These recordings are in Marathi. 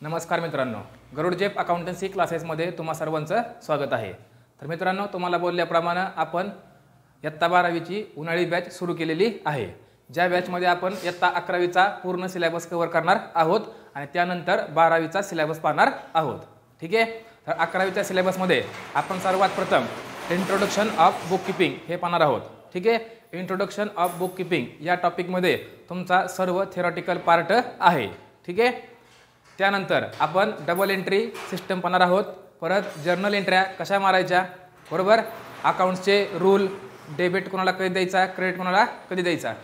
नमस्कार मित्रांनो, गरुड जेप अकाउंटन्सी क्लासेसमध्ये तुम्हा सर्वांचं स्वागत आहे। तर मित्रांनो, तुम्हाला बोलल्याप्रमाणे आपण इयत्ता 12वीची उन्हाळी बॅच सुरू केलेली आहे। ज्या बॅचमध्ये आपण इयत्ता 11वीचा पूर्ण सिलेबस कव्हर करणार आहोत आणि त्यानंतर 12वीचा सिलेबस पाहणार आहोत। ठीक आहे, तर 11वीच्या सिलेबसमध्ये आपण सर्वात प्रथम इंट्रोडक्शन ऑफ बुक कीपिंग हे पाहणार आहोत। ठीक आहे, इंट्रोडक्शन ऑफ बुक कीपिंग या टॉपिकमध्ये तुमचा सर्व थिअरॉटिकल पार्ट आहे। ठीक आहे, त्यानंतर आपण डबल एंट्री सिस्टम पाहणार आहोत, परत जर्नल एंट्र्या कशा मारायच्या, बरोबर, अकाउंट्सचे रूल, डेबिट कोणाला कधी द्यायचा, क्रेडिट कोणाला कधी द्यायचा,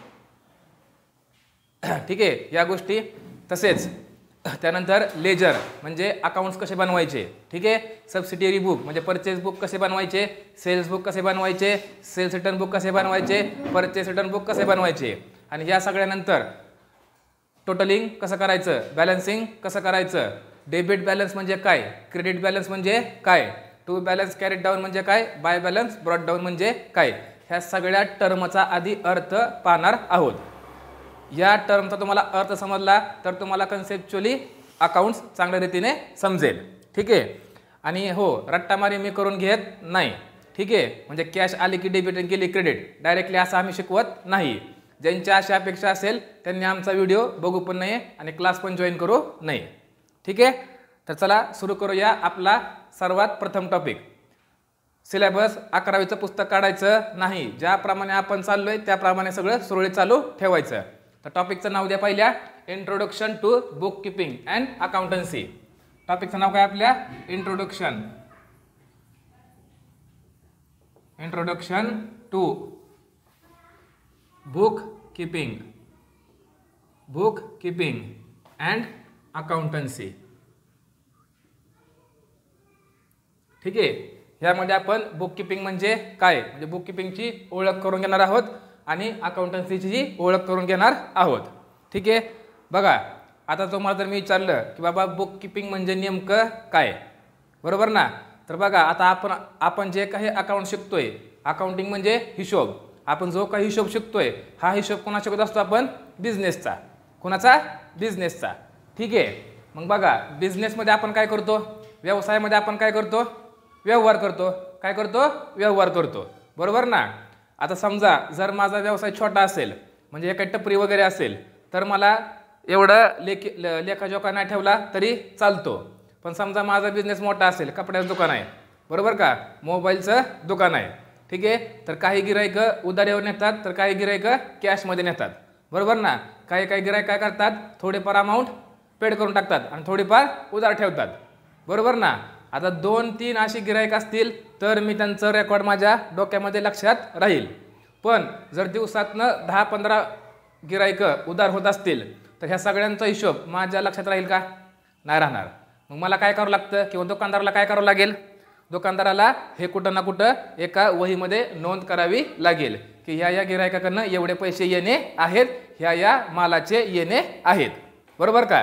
ठीक आहे, या गोष्टी। तसेच त्यानंतर लेजर म्हणजे अकाउंट्स कसे बनवायचे, ठीक आहे, सबसिडियरी बुक म्हणजे परचेस बुक कसे बनवायचे, सेल्स बुक कसे बनवायचे, सेल्स रिटर्न बुक कसे बनवायचे, परचेस रिटर्न बुक कसे बनवायचे, आणि या सगळ्यानंतर टोटलिंग कसं करायचं, बॅलन्सिंग कसं करायचं, डेबिट बॅलन्स म्हणजे काय, क्रेडिट बॅलन्स म्हणजे काय, टू बॅलन्स कॅरीड डाऊन म्हणजे काय, बाय बॅलन्स ब्रॉट डाऊन म्हणजे काय, ह्या सगळ्या टर्मचा आधी अर्थ पाहणार आहोत। या टर्मचा तुम्हाला अर्थ समजला तर तुम्हाला कन्सेप्च्युअली अकाउंट्स चांगल्या रीतीने समजेल। ठीक आहे, आणि हो, रट्टामारी मी करून घेत नाही। ठीक आहे, म्हणजे कॅश आली की डेबिट आणि केली क्रेडिट डायरेक्टली असं आम्ही शिकवत नाही। ज्यांच्या अशा अपेक्षा असेल त्यांनी आमचा व्हिडिओ बघू पण नाही आणि क्लास पण जॉईन करू नाही। ठीक आहे, तर चला सुरू करूया आपला सर्वात प्रथम टॉपिक। सिलेबस 11वीचं पुस्तक काढायचं नाही, ज्याप्रमाणे आपण चाललोय त्याप्रमाणे सगळं सुरळीत चालू ठेवायचं। तर टॉपिकचं नाव द्या पहिल्या, introduction to bookkeeping and accountancy. टॉपिकचं नाव काय आपल्या, introduction to bookkeeping and accountancy. ठीक आहे, यामध्ये आपण बुक कीपिंग म्हणजे काय, म्हणजे बुक कीपिंगची ओळख करून घेणार आहोत आणि अकाउंटन्सीची ओळख करून घेणार आहोत। ठीक आहे, बघा, आता तुम्हाला जर मी विचारलं की बाबा बुक कीपिंग म्हणजे नेमकं काय, बरोबर ना, तर बघा आता आपण जे काही अकाउंट शिकतोय, अकाउंटिंग म्हणजे हिशोब, आपण जो काही हिशोब शिकतोय हा हिशोब कोणा शिकत असतो आपण, बिझनेसचा। कोणाचा, बिझनेसचा। ठीक आहे, मग बघा बिझनेसमध्ये आपण काय करतो, व्यवसायामध्ये आपण काय करतो, व्यवहार करतो, काय करतो, व्यवहार करतो, बरोबर ना। आता समजा जर माझा व्यवसाय छोटा असेल, म्हणजे एका टपरी वगैरे असेल, तर मला एवढं लेखाजोखा नाही ठेवला तरी चालतो। पण समजा माझा बिझनेस मोठा असेल, कपड्याचं दुकान आहे, बरोबर का, मोबाईलचं दुकान आहे, ठीक आहे, तर काही गिराईकं उधारीवर नेतात, तर काही गिराईकं कॅशमध्ये नेतात, बरोबर ना। काही गिराईक काय करतात, थोडेफार अमाऊंट पेड करून टाकतात आणि थोडीफार उधार ठेवतात, बरोबर ना। आता 2-3 अशी गिराईक असतील तर मी त्यांचं रेकॉर्ड माझ्या डोक्यामध्ये लक्षात राहील। पण जर दिवसातनं 10-15 गिराईकं उधार होत असतील तर ह्या सगळ्यांचा हिशोब माझ्या लक्षात राहील का, नाही राहणार। मग मला काय करावं लागतं, किंवा दुकानदाराला काय करावं लागेल, दुकानदाराला हे कुठं ना कुठं एका वहीमध्ये नोंद करावी लागेल की ह्या गिरायकाकडनं एवढे पैसे येणे आहेत, ह्या मालाचे येणे आहेत, बरोबर का।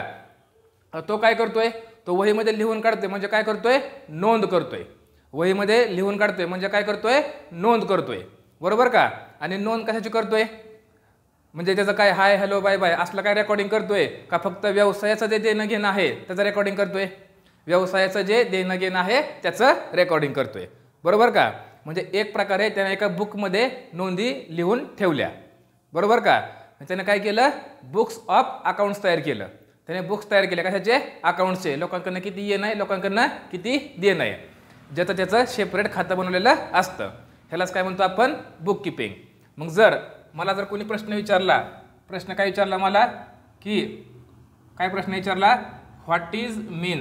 तो काय करतोय, तो वहीमध्ये लिहून काढतोय, म्हणजे काय करतोय, नोंद करतोय। वहीमध्ये लिहून काढतोय म्हणजे काय करतोय, नोंद करतोय, बरोबर का। आणि नोंद कशाची करतोय, म्हणजे त्याचं काय हाय हॅलो बाय बाय असलं काय रेकॉर्डिंग करतोय का, फक्त व्यवसायाचं जे देणं घेणं आहे त्याचं रेकॉर्डिंग करतोय, व्यवसायाचं जे देणं घेणं आहे त्याचं रेकॉर्डिंग करतोय, बरोबर का। म्हणजे एक प्रकारे त्याने एका बुकमध्ये नोंदी लिहून ठेवल्या, बरोबर का। त्याने काय केलं, बुक्स ऑफ अकाउंट्स तयार केलं, त्याने बुक्स तयार केले कशाचे, अकाउंट्सचे, लोकांकडनं किती येणं आहे, लोकांकडनं किती देणं आहे, ज्याचं त्याचं सेपरेट खातं बनवलेलं असतं, ह्यालाच काय म्हणतो आपण, बुक कीपिंग। मग जर मला जर कोणी प्रश्न विचारला, प्रश्न काय विचारला मला, की काय प्रश्न विचारला, what is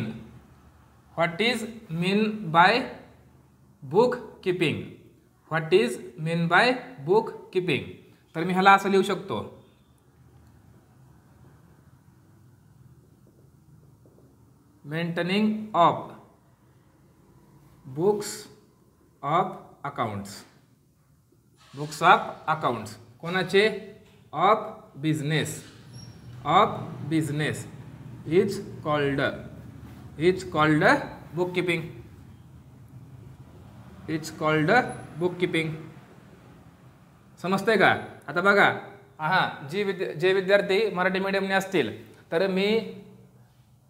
mean by bookkeeping, what is mean by bookkeeping, तर मी ह्याला असं लिहू शकतो, maintaining of books of accounts, books of accounts कोणाचे, of business is called bookkeeping. समजतंय का। आता बघा, जे विद्यार्थी मराठी मीडियमने असतील तर मी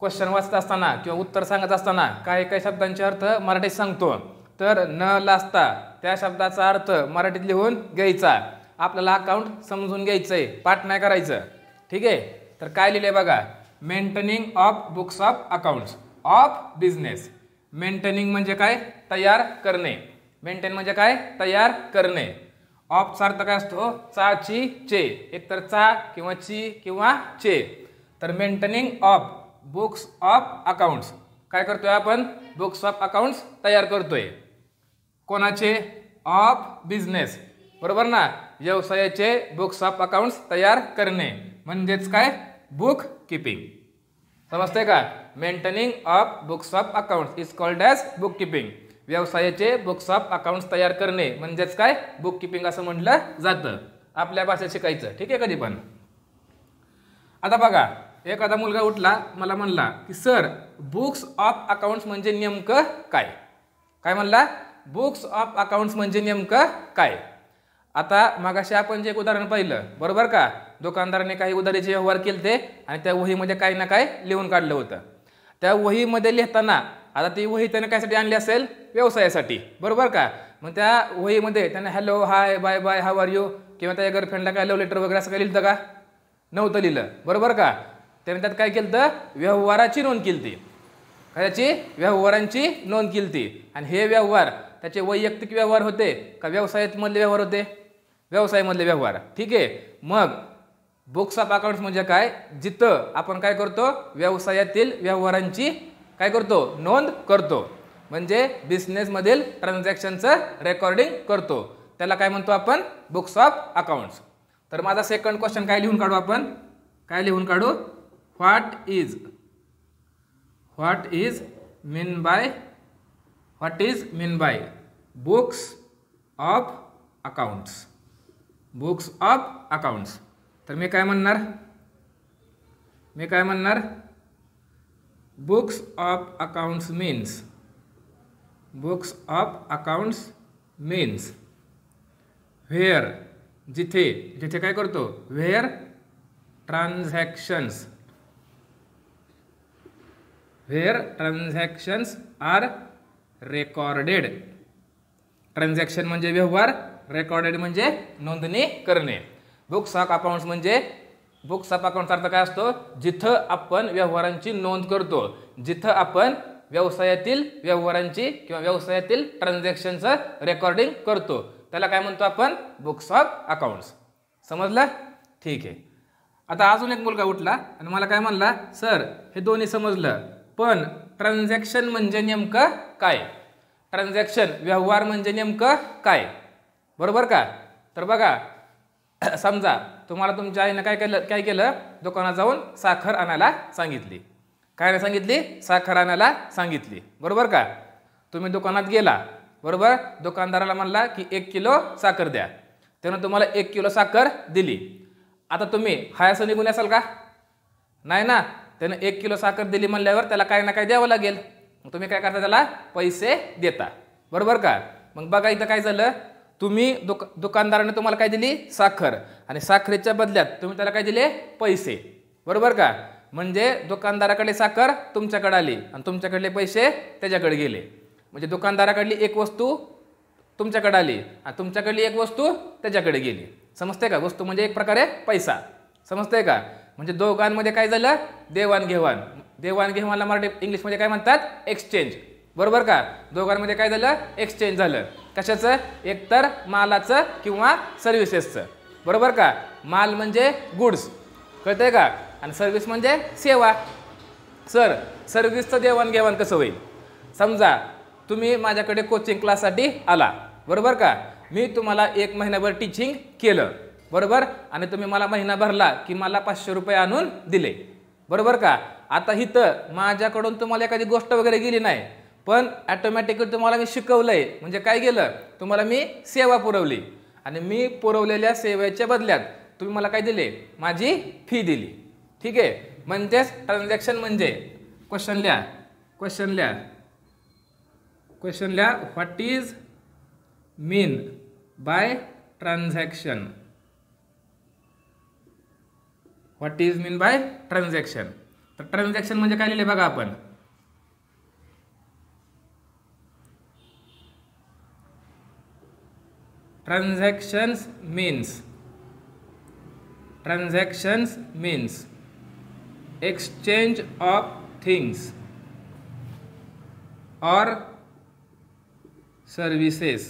क्वेश्चन वाचत असताना किंवा उत्तर सांगत असताना काही काही शब्दांचे अर्थ मराठीत सांगतो, तर न लाजता त्या शब्दाचा अर्थ मराठीत लिहून घ्यायचा. आपल्याला अकाउंट समजून घ्यायचं आहे, पाठ नाही करायचं. ठीक आहे. तर काय लिहिले बघा, maintaining of books of accounts of business. Maintaining म्हणजे काय, तयार करणे. मेंटेन म्हणजे काय, तयार करणे. ऑफचा अर्थ काय असतो, चा ची चे, एकतर चा किंवा ची किंवा चे. तर maintaining of books of accounts काय करतोय आपण, बुक्स ऑफ अकाउंट्स तयार करतोय. कोणाचे, ऑफ बिझनेस, बरोबर ना, व्यवसायाचे बुक्स ऑफ अकाउंट्स तयार करणे म्हणजेच काय, बुक किपिंग. समजतंय का. Maintaining of books of accounts is called as bookkeeping. व्यवसायाचे बुक्स ऑफ अकाउंट्स तयार करणे म्हणजेच काय, बुक किपिंग असं म्हटलं जातं. आपल्या भाषेत शिकायचं. ठीक आहे. कधी पण. आता बघा, एखादा मुलगा उठला, मला म्हणला की सर बुक्स ऑफ अकाउंट्स म्हणजे नेमकं काय. काय म्हणला, बुक्स ऑफ अकाउंट्स म्हणजे नेमकं काय. आता मगाशी आपण जे एक उदाहरण पाहिलं, बरोबर का, दुकानदाराने काही उधारीचे व्यवहार केले आणि त्या वहीमध्ये काही ना काय लिहून काढलं होतं. त्या वहीमध्ये लिहिताना आता ती वही त्याने कायसाठी आणली असेल, व्यवसायासाठी, बरोबर का. मग त्या वहीमध्ये त्याने hello, hi, bye bye, how are you किंवा त्या गर्लफ्रेंडला काय लव्ह लेटर वगैरे असं काय लिहिलं का, नव्हतं लिहिलं, बरोबर का. त्याने त्यात काय केलं तर व्यवहाराची नोंद केली ती, त्याची व्यवहारांची नोंद केली ती. आणि हे व्यवहार त्याचे वैयक्तिक व्यवहार होते का व्यवसायामधले व्यवहार होते, व्यवसायामधले व्यवहार. ठीक आहे. मग बुक्स ऑफ अकाउंट्स म्हणजे काय, जिथं आपण काय करतो, व्यवसायातील व्यवहारांची काय करतो, नोंद करतो. म्हणजे बिझनेसमधील ट्रान्झॅक्शनचं रेकॉर्डिंग करतो, त्याला काय म्हणतो आपण, बुक्स ऑफ अकाउंट्स. तर माझा सेकंड क्वेश्चन काय लिहून काढू आपण, काय लिहून काढू, what is mean by books of accounts. Books of accounts. तर मी काय म्हणणार, books of accounts means where, जिथे काय करतो, where transactions are recorded. Transaction म्हणजे व्यवहार, रेकॉर्डेड म्हणजे नोंदणी करणे. बुक्स ऑफ अकाउंट्स म्हणजे, बुक्स ऑफ अकाउंट्स अर्थ काय असतो, जिथं आपण व्यवहारांची नोंद करतो, जिथं आपण व्यवसायातील व्यवहारांची किंवा व्यवसायातील ट्रान्झॅक्शनचं रेकॉर्डिंग करतो, त्याला काय म्हणतो आपण, बुक्स ऑफ अकाउंट्स. समजलं. ठीक आहे. आता अजून एक मुलगा उठला आणि मला काय म्हणला, सर हे दोन्ही समजलं, पण ट्रान्झॅक्शन म्हणजे नेमकं काय, ट्रान्झॅक्शन व्यवहार म्हणजे नेमकं काय, बरोबर का. तर बघा, समजा तुम्हाला तुमच्या आईनं काय केलं, दुकानात जाऊन साखर आणायला सांगितली. काय सांगितली, साखर आणायला सांगितली, बरोबर का. तुम्ही दुकानात गेला, बरोबर, दुकानदाराला म्हणला की 1 किलो साखर द्या. त्यानं तुम्हाला 1 किलो साखर दिली. आता तुम्ही हाय असं निघून असाल का, नाही ना. त्यानं 1 किलो साखर दिली म्हणल्यावर त्याला काय ना काय द्यावं लागेल. मग तुम्ही काय करता, त्याला पैसे देता, बरोबर का. मग बघा इथं काय झालं, तुम्ही दुकानदाराने तुम्हाला काय दिली, साखर, आणि साखरेच्या बदल्यात तुम्ही त्याला काय दिले, पैसे, बरोबर का. म्हणजे दुकानदाराकडे साखर तुमच्याकडे आली आणि तुमच्याकडले पैसे त्याच्याकडे गेले. म्हणजे दुकानदाराकडली एक वस्तू तुमच्याकडे आली आणि तुमच्याकडली एक वस्तू त्याच्याकडे गेली. समजते का. वस्तू म्हणजे एक प्रकारे पैसा. समजते का. म्हणजे दोघांमध्ये काय झालं, देवाणघेवाणला मराठी इंग्लिशमध्ये काय म्हणतात, एक्सचेंज, बरोबर का. दोघांमध्ये काय झालं, एक्सचेंज झालं. कशाचं, एकतर मालाचं किंवा सर्व्हिसेसचं, बरोबर का. माल म्हणजे गुड्स, कळतंय का, आणि सर्व्हिस म्हणजे सेवा. सर सर्व्हिसचं देवाणघेवाण कसं होईल. समजा तुम्ही माझ्याकडे कोचिंग क्लाससाठी आला, बरोबर का. मी तुम्हाला 1 महिनाभर टीचिंग केलं, बरोबर, आणि तुम्ही मला महिना भरला की मला 500 रुपये आणून दिले, बरोबर का. आता इथं माझ्याकडून तुम्हाला एखादी गोष्ट वगैरे गेली नाही, पण ॲटोमॅटिकली तुम्हाला मी शिकवलंय. म्हणजे काय गेलं, तुम्हाला मी सेवा पुरवली आणि मी पुरवलेल्या सेवेच्या बदल्यात तुम्ही मला काय दिले, माझी फी दिली. ठीक आहे. म्हणजेच ट्रान्झॅक्शन म्हणजे, क्वेश्चन लिहा, what is mean by transaction. तर ट्रान्झॅक्शन म्हणजे काय लिहिले बघा आपण. Transactions means exchange of things or services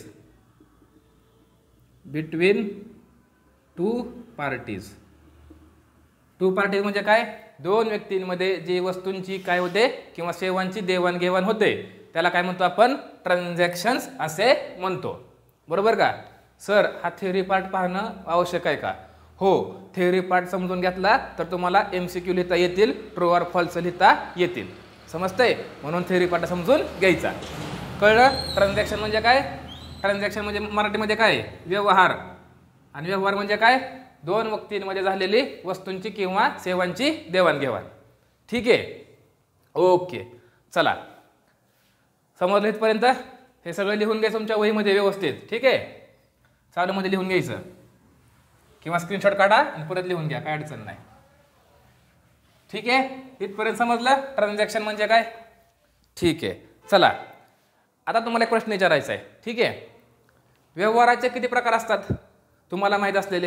between two parties. म्हणजे काय, दोन व्यक्तींमध्ये जे वस्तूंची काय होते किंवा सेवांची देवाणघेवाण होते त्याला काय म्हणतो आपण, ट्रान्झॅक्शन्स असे म्हणतो. बरोबर का सर? हा थेअरी पार्ट पाहणं आवश्यक आहे का? हो, थेअरी पार्ट समजून घेतला तर तुम्हाला MCQ लिहिता येतील, ट्रू ऑर फॉल्स लिहिता येतील. समजतंय? म्हणून थेअरी पार्ट समजून घ्यायचा. कळलं? ट्रान्झॅक्शन म्हणजे काय? ट्रान्झॅक्शन म्हणजे मराठीमध्ये काय, व्यवहार. आणि व्यवहार म्हणजे काय, दोन व्यक्तींमध्ये झालेली वस्तूंची किंवा सेवांची देवाणघेवाण. ठीक आहे, ओके. चला, समजलं इथपर्यंत? हे सगळं लिहून घ्यायचं तुमच्या वहीमध्ये व्यवस्थित. ठीक आहे, चालूमध्ये लिहून घ्यायचं किंवा स्क्रीनशॉट काढा आणि परत लिहून घ्या, काय अडचण नाही. ठीक आहे, इथपर्यंत समजलं ट्रान्झॅक्शन म्हणजे काय? ठीक आहे. चला, आता तुम्हाला एक प्रश्न विचारायचा आहे. ठीक आहे, व्यवहाराचे किती प्रकार असतात तुम्हाला माहीत असलेले?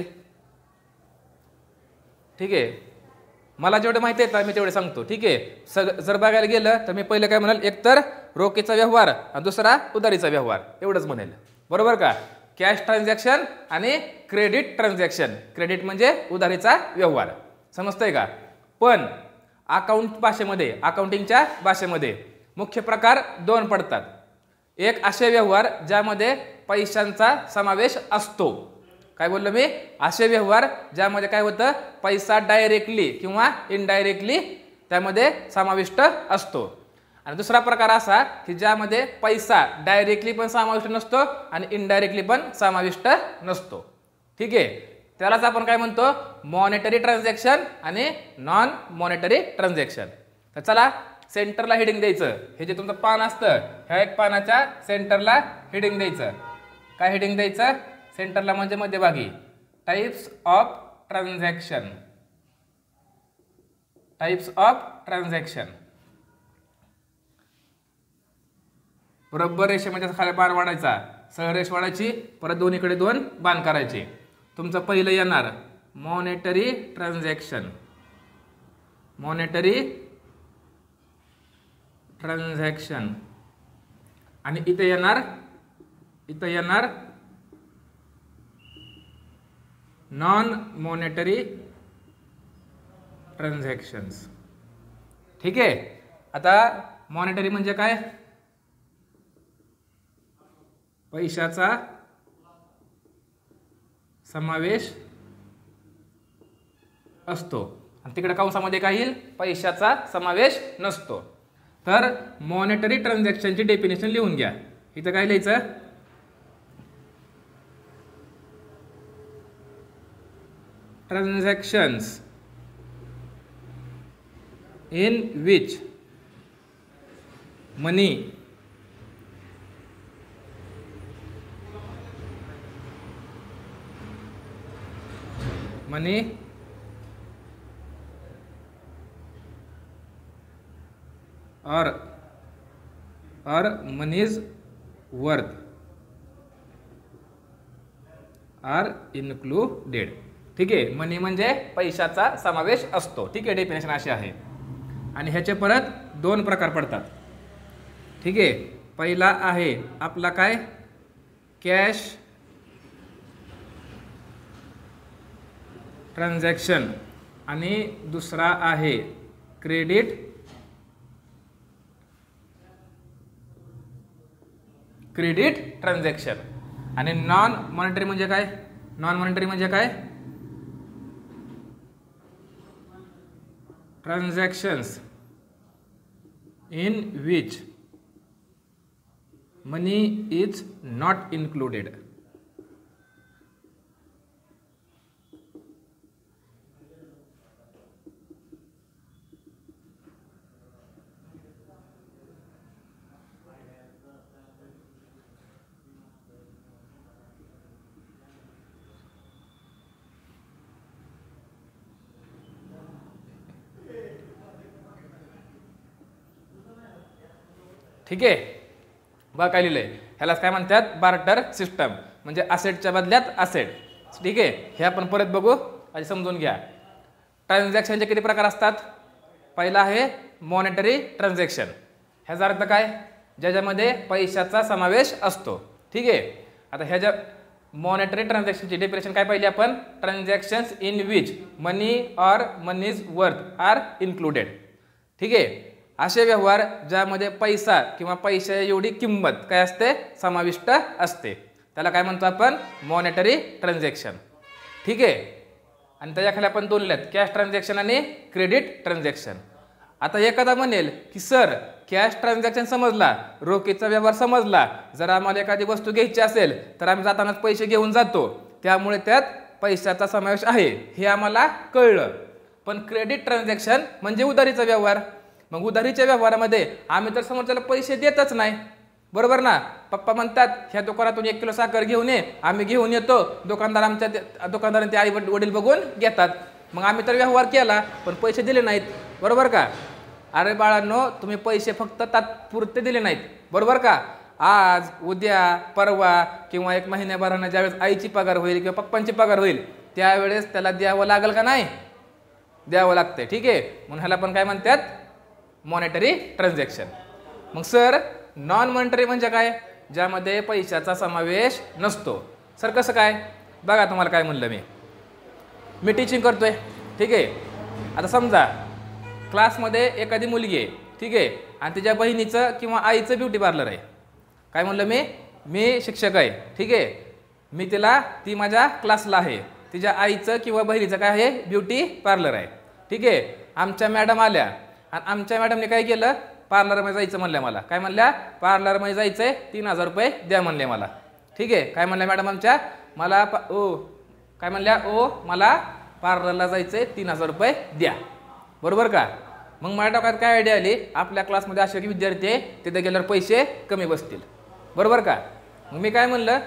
ठीक आहे, मला जेवढे माहिती आहे मी तेवढे सांगतो. ठीक आहे, जर बघायला गेलं तर मी पहिलं काय म्हणाल, एक तर रोखीचा व्यवहार आणि दुसरा उधारीचा व्यवहार, एवढंच म्हणेल. बरोबर का? कॅश ट्रान्झॅक्शन आणि क्रेडिट ट्रान्झॅक्शन. क्रेडिट म्हणजे उधारीचा व्यवहार. समजतंय का? पण अकाउंटिंगच्या भाषेमध्ये मुख्य प्रकार दोन पडतात. एक असे व्यवहार ज्यामध्ये पैशांचा समावेश असतो. काय बोललो मी? असे व्यवहार ज्यामध्ये काय होतं, पैसा डायरेक्टली किंवा इनडायरेक्टली त्यामध्ये समाविष्ट असतो. आणि दुसरा प्रकार असा की ज्यामध्ये पैसा डायरेक्टली पण समाविष्ट नसतो आणि इनडायरेक्टली पण समाविष्ट नसतो. ठीक आहे, त्यालाच आपण काय म्हणतो, मॉनेटरी ट्रान्झॅक्शन आणि नॉन मॉनेटरी ट्रान्झॅक्शन. तर चला, सेंटरला हेडिंग द्यायचं. हे जे तुमचं पान असतं ह्या एक पानाच्या सेंटरला हेडिंग द्यायचं. काय हेडिंग द्यायचं? सेंटरला म्हणजे मध्यभागी. Types of transaction. बरोबर रेषेमध्ये खाली बाण वाढायचा, सरळ रेष वाढायची, परत दोन्हीकडे दोन बाण करायचे. तुमचं पहिलं येणार मॉनेटरी ट्रान्झॅक्शन. आणि इथे येणार नॉन मॉनेटरी ट्रान्झॅक्शन्स. ठीक आहे, आता मॉनेटरी म्हणजे काय, पैशाचा समावेश असतो आणि तिकडे कंसामध्ये काय येईल, पैशाचा समावेश नसतो. तर मॉनेटरी ट्रान्झॅक्शनची डेफिनेशन लिहून घ्या. इथं काय लिहायचं, transactions in which money or money's worth are included. ठीक आहे, मनी म्हणजे पैशाचा समावेश असतो. ठीक आहे, डेफिनेशन अशी आहे. आणि ह्याचे परत दोन प्रकार पडतात. ठीक आहे, पहिला आहे आपला काय, कॅश ट्रान्झॅक्शन आणि दुसरा आहे क्रेडिट ट्रान्झॅक्शन. आणि नॉन मॉनेटरी म्हणजे काय, transactions in which money is not included. ठीक आहे, बघा काय लिहिलंय, ह्यालाच काय म्हणतात बार्टर सिस्टम, म्हणजे असेटच्या बदल्यात असेट. ठीक आहे, हे आपण परत बघू, आधी समजून घ्या. ट्रान्झॅक्शनचे किती प्रकार असतात? पहिला आहे मॉनिटरी ट्रान्झॅक्शन. ह्याचा अर्थ काय? ज्याच्यामध्ये पैशाचा समावेश असतो. ठीक आहे, आता ह्याच्या मॉनिटरी ट्रान्झॅक्शनची डेफिनेशन काय पाहिली आपण? Transactions in which money or money's worth are included. ठीक आहे, असे व्यवहार ज्यामध्ये पैसा किंवा पैशा एवढी किंमत काय असते? समाविष्ट असते. त्याला काय म्हणतो आपण? Monetary transaction. ठीक आहे, आणि त्याच्याखाली आपण दोन लिहिलेत, कॅश ट्रान्झॅक्शन आणि क्रेडिट ट्रान्झॅक्शन. आता एखादा म्हणेल की सर कॅश ट्रान्झॅक्शन समजला, रोखीचा व्यवहार समजला, जर आम्हाला एखादी वस्तू घ्यायची असेल तर आम्ही जातानाच पैसे घेऊन जातो, त्यामुळे त्यात पैशाचा समावेश आहे हे आम्हाला कळलं. पण क्रेडिट ट्रान्झॅक्शन म्हणजे उधारीचा व्यवहार. मग उधारीच्या व्यवहारामध्ये आम्ही तर समोरच्याला पैसे देतच नाही, बरोबर ना? पप्पा म्हणतात ह्या दुकानातून 1 किलो साखर घेऊन ये, आम्ही घेऊन येतो, दुकानदारांनी ते आई वडील बघून घेतात. मग आम्ही तर व्यवहार केला पण पैसे दिले नाहीत, बरोबर का? अरे बाळांनो, तुम्ही पैसे फक्त तात्पुरते दिले नाहीत, बरोबर का? आज उद्या परवा किंवा 1 महिन्याभरानं ज्यावेळेस आईची पगार होईल किंवा पप्पांची पगार होईल त्यावेळेस त्याला द्यावं लागेल का नाही? द्यावं लागतंय. ठीक आहे, म्हणून ह्याला पण काय म्हणतात? Monetary transaction. मग सर नॉन मॉनिटरी म्हणजे काय? ज्यामध्ये पैशाचा समावेश नसतो. सर कसं काय? बघा तुम्हाला काय म्हणलं, मी टीचिंग करतोय. ठीक आहे, आता समजा क्लासमध्ये एखादी मुलगी आहे, ठीक आहे, आणि तिच्या बहिणीचं किंवा आईचं ब्युटी पार्लर आहे. काय म्हणलं मी शिक्षक आहे. ठीक आहे, मी ती माझ्या क्लासला आहे, तिच्या आईचं किंवा बहिणीचं काय आहे? ब्युटी पार्लर आहे. ठीक आहे, आमच्या मॅडम आल्या आणि आमच्या मॅडमने काय केलं? पार्लरमध्ये जायचं म्हणल्या मला. काय म्हणल्या? पार्लरमध्ये जायचं आहे, 3000 रुपये द्या म्हणले मला. ठीक आहे, काय म्हणल्या मॅडम आमच्या? काय म्हणल्या? मला पार्लरला जायचं आहे, 3000 रुपये द्या, बरोबर का? मग माझ्या डोक्यात काय आयडिया आली? आपल्या क्लासमध्ये असे की विद्यार्थी आहे, तिथे गेल्यावर पैसे कमी बसतील, बरोबर का? मग मी काय म्हणलं,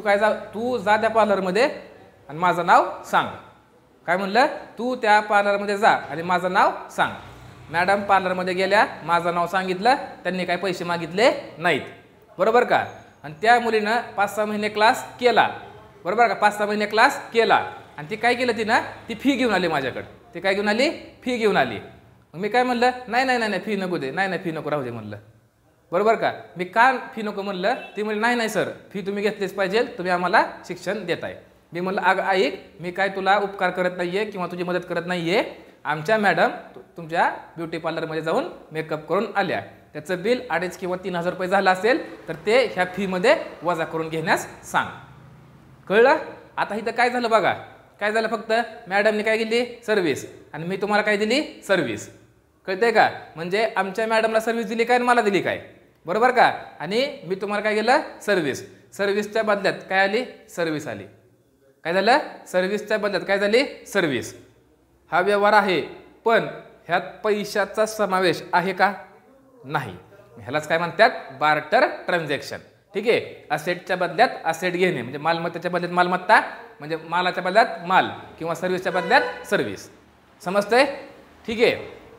तू जा त्या पार्लरमध्ये आणि माझं नाव सांग. काय म्हणलं? तू त्या पार्लरमध्ये जा आणि माझं नाव सांग. मॅडम पार्लरमध्ये गेल्या, माझं नाव सांगितलं, त्यांनी काय पैसे मागितले नाहीत, बरोबर का? आणि त्या मुलीनं 5-6 महिने क्लास केला, बरोबर का? 5-6 महिने क्लास केला आणि ती काय केलं? तिनं ती फी घेऊन आली माझ्याकडे. ती काय घेऊन आली? फी घेऊन आली. मग मी काय म्हणलं? नाही फी नको दे, नाही फी नको, राहू दे म्हणलं, बरोबर का? मी का फी नको म्हणलं? ती म्हणली नाही सर, फी तुम्ही घेतलीच पाहिजे, तुम्ही आम्हाला शिक्षण देताय. मी म्हणलं अगं ऐक, मी काय तुला उपकार करत नाहीये किंवा तुझी मदत करत नाहीये. आमच्या मॅडम तुमच्या ब्युटी पार्लरमध्ये जाऊन मेकअप करून आल्या, त्याचं बिल 2,500 किंवा 3,000 रुपये झालं असेल तर ते ह्या फीमध्ये वजा करून घेण्यास सांग. कळलं? आता इथं काय झालं बघा, काय झालं? फक्त मॅडमने काय दिली? सर्व्हिस, आणि मी तुम्हाला काय दिली? सर्व्हिस. कळतंय का? म्हणजे आमच्या मॅडमला सर्व्हिस दिली काय आणि मला दिली काय, बरोबर का? आणि मी तुम्हाला काय केलं? सर्व्हिस. सर्व्हिसच्या बदल्यात काय आली? सर्व्हिस आली. काय झालं? सर्व्हिसच्या बदल्यात काय झाली? सर्व्हिस. हा व्यवहार आहे, पण ह्यात पैशाचा समावेश आहे का? नाही. ह्यालाच काय म्हणतात? Barter transaction. ठीक आहे, असेटच्या बदल्यात असेट घेणे, म्हणजे मालमत्तेच्या बदल्यात मालमत्ता, म्हणजे मालाच्या बदल्यात माल किंवा सर्व्हिसच्या बदल्यात सर्व्हिस. समजतंय? ठीक आहे,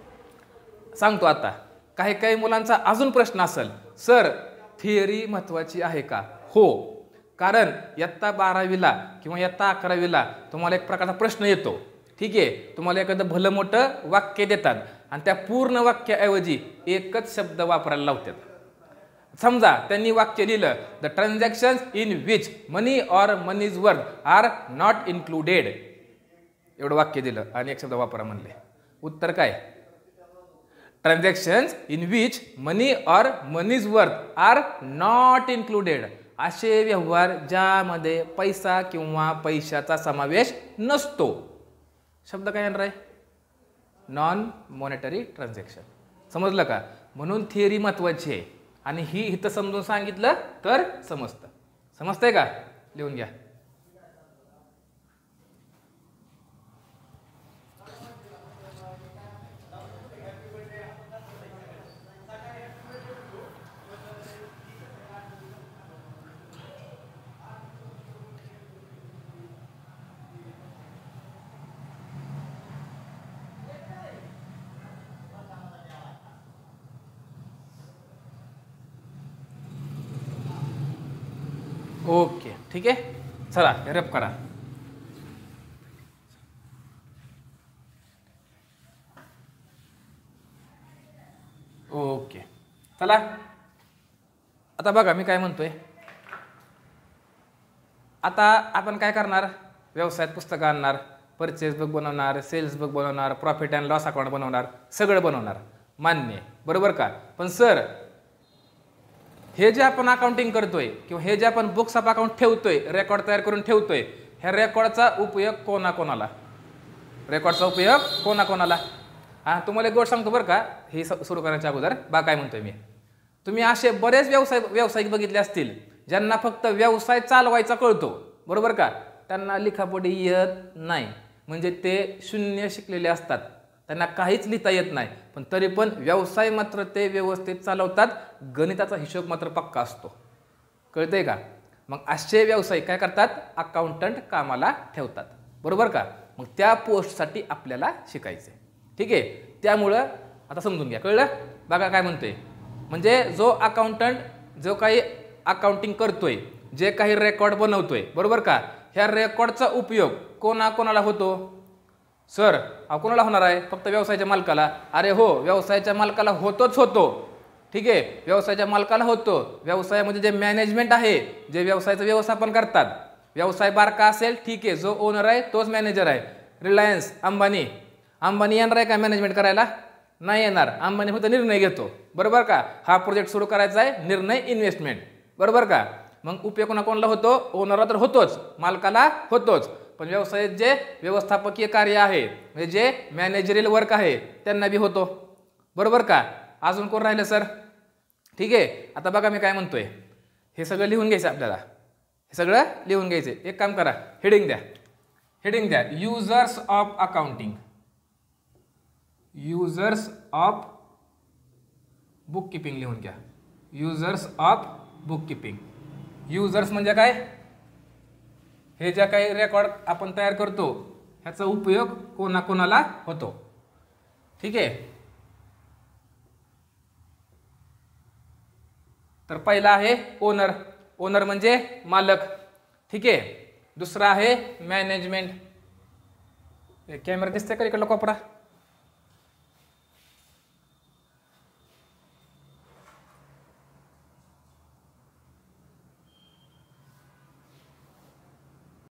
सांगतो आता. काही मुलांचा अजून प्रश्न असेल, सर थिअरी महत्त्वाची आहे का? हो, कारण इयत्ता 12वीला किंवा इयत्ता 11वीला तुम्हाला एक प्रकारचा प्रश्न येतो. ठीक आहे, तुम्हाला एखादं भलं मोठं वाक्य देतात आणि त्या पूर्ण वाक्याऐवजी एकच शब्द वापरायला लावतात. समजा त्यांनी वाक्य लिहिलं, the transactions in which money or money's worth are not included, एवढं वाक्य दिलं आणि एक शब्द वापरा म्हणले. उत्तर काय? Transactions in which money or money's worth are not included, असे व्यवहार ज्यामध्ये पैसा किंवा पैशाचा समावेश नसतो. शब्द काय येणार आहे? Non monetary transaction. समजलं का? म्हणून थिअरी महत्त्वाची आहे आणि ही इथं समजून सांगितलं तर समजतं. समजतंय का? लिहून घ्या. ओके, ठीक आहे. चला रप करा. ओके, चला आता बघा मी काय म्हणतोय. आता आपण काय करणार, व्यवसायात पुस्तकं आणणार, परचेस बुक बनवणार, सेल्स बुक बनवणार, प्रॉफिट अँड लॉस अकाउंट बनवणार, सगळं बनवणार, मान्य आहे, बरोबर का. पण सर हे जे आपण अकाउंटिंग करतोय किंवा हे जे आपण बुक्स ऑफ अकाउंट ठेवतोय, रेकॉर्ड तयार करून ठेवतोय, ह्या रेकॉर्डचा उपयोग कोणाकोणाला, रेकॉर्डचा उपयोग कोणाकोणाला. हां, तुम्हाला एक गोष्ट सांगतो बरं का, हे सुरू करण्याच्या अगोदर बा काय म्हणतोय मी. तुम्ही असे बरेच व्यावसायिक बघितले असतील ज्यांना फक्त व्यवसाय चालवायचा कळतो, बरोबर का. त्यांना लिखापडी येत नाही, म्हणजे ते शून्य शिकलेले असतात, त्यांना काहीच लिहिता येत नाही, पण तरी पण व्यवसाय मात्र ते व्यवस्थित चालवतात, गणिताचा हिशोब मात्र पक्का असतो. कळतंय का. मग असे व्यावसायिक काय करतात, अकाउंटंट कामाला ठेवतात, बरोबर का. मग त्या पोस्टसाठी आपल्याला शिकायचं, ठीक आहे. त्यामुळं आता समजून घ्या, कळलं. बघा काय म्हणतोय, म्हणजे जो अकाउंटंट जो काही अकाउंटिंग करतोय, जे काही रेकॉर्ड बनवतोय, बरोबर का, ह्या रेकॉर्डचा उपयोग कोणाकोणाला होतो. सर कोणाला होणार आहे, फक्त व्यवसायाच्या मालकाला. अरे हो, व्यवसायाच्या मालकाला होतोच होतो, ठीक आहे. व्यवसायाच्या मालकाला होतो. व्यवसायामध्ये जे मॅनेजमेंट आहे, जे व्यवसायाचं व्यवस्थापन करतात, व्यवसाय बारका असेल ठीक आहे, जो ओनर आहे तोच मॅनेजर आहे. रिलायन्स अंबानी येणार आहे का मॅनेजमेंट करायला, नाही येणार. अंबानी फक्त निर्णय घेतो, बरोबर का. हा प्रोजेक्ट सुरू करायचा आहे, निर्णय इन्व्हेस्टमेंट, बरोबर का. मग उपयोग कोणाला होतो, ओनरला तर होतोच, मालकाला होतोच, पण व्यवसायात जे व्यवस्थापकीय कार्य आहे, म्हणजे जे मॅनेजरियल वर्क आहे, त्यांना बी होतो, बरोबर का. अजून कोण राहिलं सर, ठीक आहे. आता बघा मी काय म्हणतोय, हे सगळं लिहून घ्यायचं आपल्याला, हे सगळं लिहून घ्यायचं. एक काम करा, हेडिंग द्या, users of accounting, users of bookkeeping लिहून घ्या. Users of bookkeeping. Users म्हणजे काय, हे ज्या काही रेकॉर्ड आपण तयार करतो ह्याचा उपयोग कोणाकोणाला होतो, ठीक आहे. तर पहिला आहे ओनर, ओनर म्हणजे मालक, ठीक आहे. दुसरा आहे मॅनेजमेंट. कॅमेरा दिसतंय का इकडला कोपरा,